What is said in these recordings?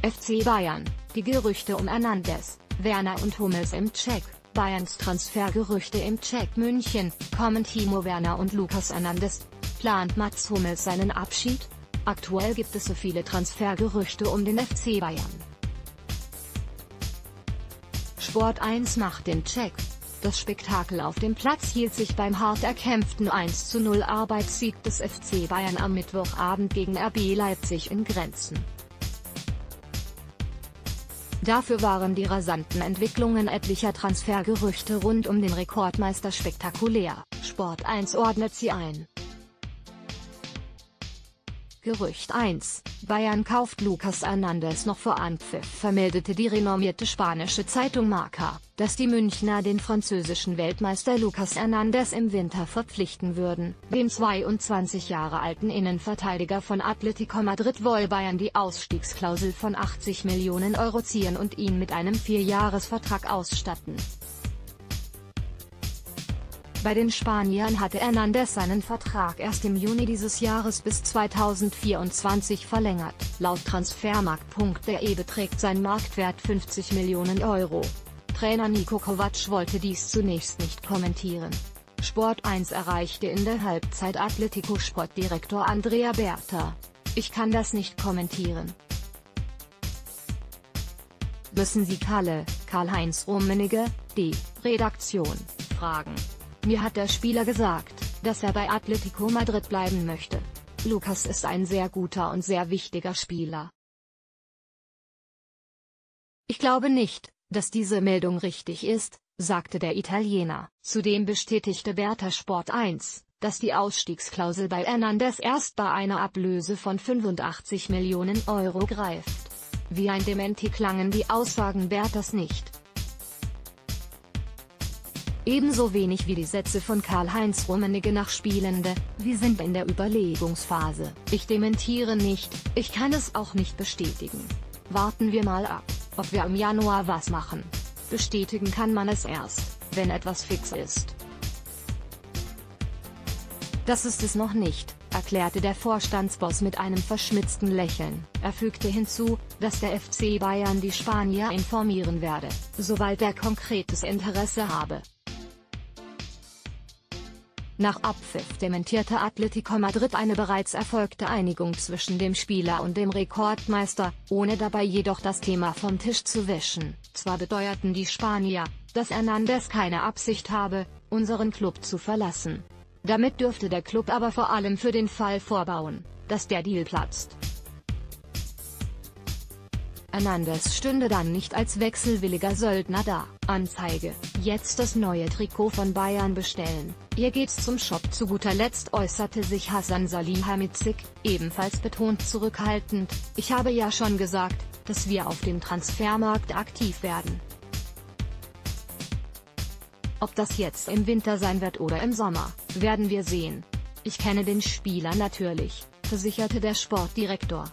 FC Bayern, die Gerüchte um Hernandez, Werner und Hummels im Check. Bayerns Transfergerüchte im Check München, kommen Timo Werner und Lucas Hernandez. Plant Mats Hummels seinen Abschied? Aktuell gibt es so viele Transfergerüchte um den FC Bayern. Sport 1 macht den Check. Das Spektakel auf dem Platz hielt sich beim hart erkämpften 1:0 Arbeitssieg des FC Bayern am Mittwochabend gegen RB Leipzig in Grenzen. Dafür waren die rasanten Entwicklungen etlicher Transfergerüchte rund um den Rekordmeister spektakulär. Sport 1 ordnet sie ein. Gerücht 1: Bayern kauft Lucas Hernandez. Noch vor Anpfiff vermeldete die renommierte spanische Zeitung Marca, dass die Münchner den französischen Weltmeister Lucas Hernandez im Winter verpflichten würden. Dem 22 Jahre alten Innenverteidiger von Atletico Madrid wolle Bayern die Ausstiegsklausel von 80 Millionen Euro ziehen und ihn mit einem 4-Jahres-Vertrag ausstatten. Bei den Spaniern hatte Hernandez seinen Vertrag erst im Juni dieses Jahres bis 2024 verlängert. Laut Transfermarkt.de beträgt sein Marktwert 50 Millionen Euro. Trainer Niko Kovac wollte dies zunächst nicht kommentieren. Sport 1 erreichte in der Halbzeit Atletico-Sportdirektor Andrea Berta: Ich kann das nicht kommentieren. Müssen Sie Karl-Heinz Rummenigge, die Redaktion, fragen. Mir hat der Spieler gesagt, dass er bei Atletico Madrid bleiben möchte. Lucas ist ein sehr guter und sehr wichtiger Spieler. Ich glaube nicht, dass diese Meldung richtig ist, sagte der Italiener. Zudem bestätigte Berta Sport 1, dass die Ausstiegsklausel bei Hernandez erst bei einer Ablöse von 85 Millionen Euro greift. Wie ein Dementi klangen die Aussagen Bertas nicht. Ebenso wenig wie die Sätze von Karl-Heinz Rummenigge nach Spielende: Wir sind in der Überlegungsphase. Ich dementiere nicht, ich kann es auch nicht bestätigen. Warten wir mal ab, ob wir im Januar was machen. Bestätigen kann man es erst, wenn etwas fix ist. Das ist es noch nicht, erklärte der Vorstandsboss mit einem verschmitzten Lächeln. Er fügte hinzu, dass der FC Bayern die Spanier informieren werde, sobald er konkretes Interesse habe. Nach Abpfiff dementierte Atletico Madrid eine bereits erfolgte Einigung zwischen dem Spieler und dem Rekordmeister, ohne dabei jedoch das Thema vom Tisch zu wischen. Zwar beteuerten die Spanier, dass Hernandez keine Absicht habe, unseren Club zu verlassen. Damit dürfte der Club aber vor allem für den Fall vorbauen, dass der Deal platzt. Hernandez stünde dann nicht als wechselwilliger Söldner da. Anzeige: Jetzt das neue Trikot von Bayern bestellen. Ihr geht's zum Shop. Zu guter Letzt äußerte sich Hasan Salihamidzic, ebenfalls betont zurückhaltend: Ich habe ja schon gesagt, dass wir auf dem Transfermarkt aktiv werden. Ob das jetzt im Winter sein wird oder im Sommer, werden wir sehen. Ich kenne den Spieler natürlich, versicherte der Sportdirektor.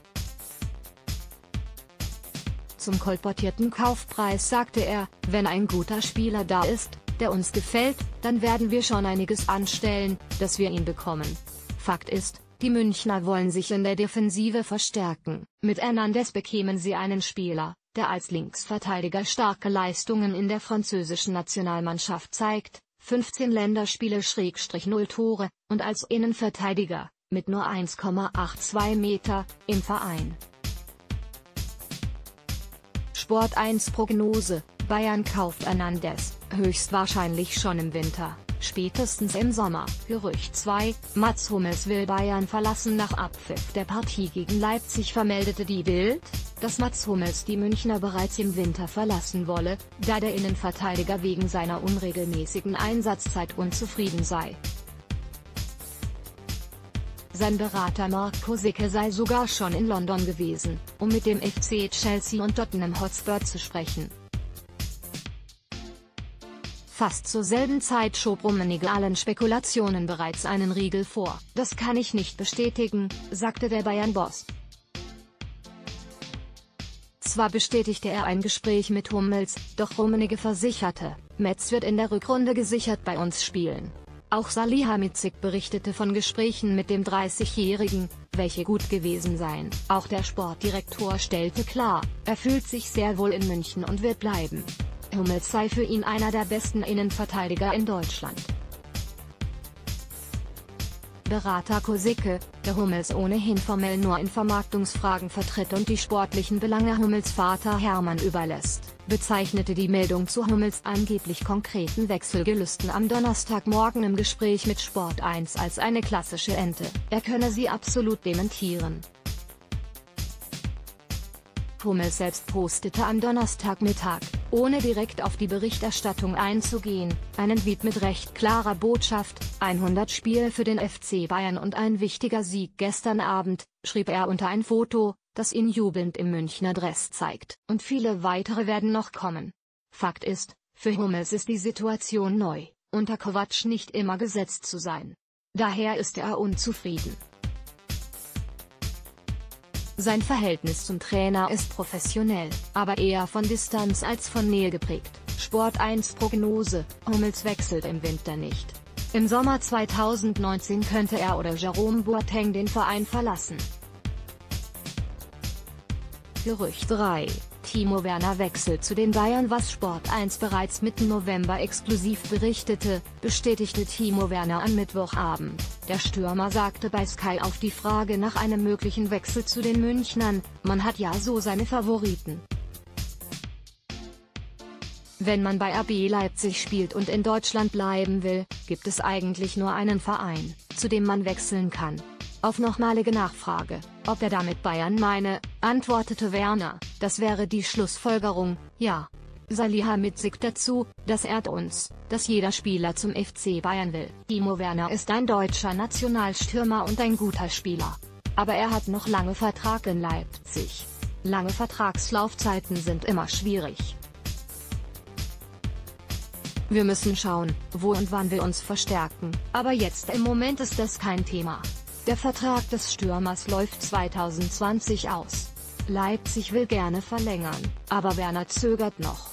Zum kolportierten Kaufpreis sagte er: Wenn ein guter Spieler da ist, der uns gefällt, dann werden wir schon einiges anstellen, dass wir ihn bekommen. Fakt ist, die Münchner wollen sich in der Defensive verstärken. Mit Hernandez bekämen sie einen Spieler, der als Linksverteidiger starke Leistungen in der französischen Nationalmannschaft zeigt, 15 Länderspiele /0 Tore, und als Innenverteidiger, mit nur 1,82 Meter, im Verein. Sport 1 Prognose: Bayern kauft Hernandez, höchstwahrscheinlich schon im Winter, spätestens im Sommer. Gerücht 2: Mats Hummels will Bayern verlassen. Nach Abpfiff der Partie gegen Leipzig vermeldete die Bild, dass Mats Hummels die Münchner bereits im Winter verlassen wolle, da der Innenverteidiger wegen seiner unregelmäßigen Einsatzzeit unzufrieden sei. Sein Berater Mark Kosicke sei sogar schon in London gewesen, um mit dem FC Chelsea und Tottenham Hotspur zu sprechen. Fast zur selben Zeit schob Rummenigge allen Spekulationen bereits einen Riegel vor. Das kann ich nicht bestätigen, sagte der Bayern-Boss. Zwar bestätigte er ein Gespräch mit Hummels, doch Rummenigge versicherte, Metz wird in der Rückrunde gesichert bei uns spielen. Auch Salihamidzic berichtete von Gesprächen mit dem 30-Jährigen, welche gut gewesen seien. Auch der Sportdirektor stellte klar, er fühlt sich sehr wohl in München und wird bleiben. Hummels sei für ihn einer der besten Innenverteidiger in Deutschland. Berater Kosicke, der Hummels ohnehin formell nur in Vermarktungsfragen vertritt und die sportlichen Belange Hummels Vater Hermann überlässt, bezeichnete die Meldung zu Hummels angeblich konkreten Wechselgelüsten am Donnerstagmorgen im Gespräch mit Sport 1 als eine klassische Ente. Er könne sie absolut dementieren. Hummels selbst postete am Donnerstagmittag, ohne direkt auf die Berichterstattung einzugehen, einen Tweet mit recht klarer Botschaft: 100 Spiele für den FC Bayern und ein wichtiger Sieg gestern Abend, schrieb er unter ein Foto, das ihn jubelnd im Münchner Dress zeigt. Und viele weitere werden noch kommen. Fakt ist, für Hummels ist die Situation neu, unter Kovac nicht immer gesetzt zu sein. Daher ist er unzufrieden. Sein Verhältnis zum Trainer ist professionell, aber eher von Distanz als von Nähe geprägt. Sport 1 Prognose: Hummels wechselt im Winter nicht. Im Sommer 2019 könnte er oder Jerome Boateng den Verein verlassen. Gerücht 3: Timo Werner wechselt zu den Bayern. Was Sport 1 bereits Mitte November exklusiv berichtete, bestätigte Timo Werner am Mittwochabend. Der Stürmer sagte bei Sky auf die Frage nach einem möglichen Wechsel zu den Münchnern: Man hat ja so seine Favoriten. Wenn man bei RB Leipzig spielt und in Deutschland bleiben will, gibt es eigentlich nur einen Verein, zu dem man wechseln kann. Auf nochmalige Nachfrage, ob er damit Bayern meine, antwortete Werner: Das wäre die Schlussfolgerung, ja. Salihamidzic dazu: Das ehrt uns, dass jeder Spieler zum FC Bayern will. Timo Werner ist ein deutscher Nationalstürmer und ein guter Spieler. Aber er hat noch lange Vertrag in Leipzig. Lange Vertragslaufzeiten sind immer schwierig. Wir müssen schauen, wo und wann wir uns verstärken, aber jetzt im Moment ist das kein Thema. Der Vertrag des Stürmers läuft 2020 aus. Leipzig will gerne verlängern, aber Werner zögert noch.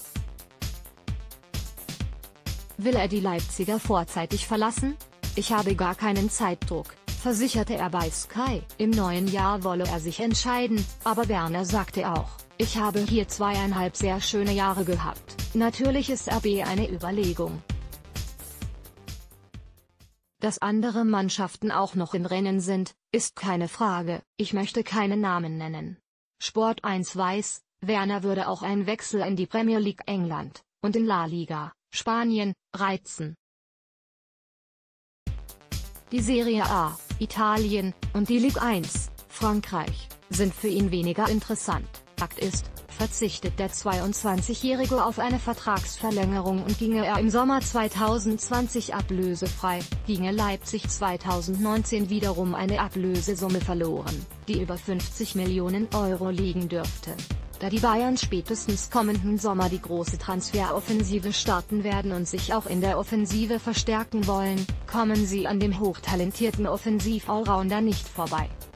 Will er die Leipziger vorzeitig verlassen? Ich habe gar keinen Zeitdruck, versicherte er bei Sky. Im neuen Jahr wolle er sich entscheiden, aber Werner sagte auch: Ich habe hier 2,5 sehr schöne Jahre gehabt. Natürlich ist RB eine Überlegung. Dass andere Mannschaften auch noch im Rennen sind, ist keine Frage, ich möchte keine Namen nennen. Sport 1 weiß, Werner würde auch ein Wechsel in die Premier League England, und in La Liga, Spanien, reizen. Die Serie A, Italien, und die Ligue 1, Frankreich, sind für ihn weniger interessant. Fakt ist, verzichtet der 22-Jährige auf eine Vertragsverlängerung und ginge er im Sommer 2020 ablösefrei, ginge Leipzig 2019 wiederum eine Ablösesumme verloren, die über 50 Millionen Euro liegen dürfte. Da die Bayern spätestens kommenden Sommer die große Transferoffensive starten werden und sich auch in der Offensive verstärken wollen, kommen sie an dem hochtalentierten Offensiv-Allrounder nicht vorbei.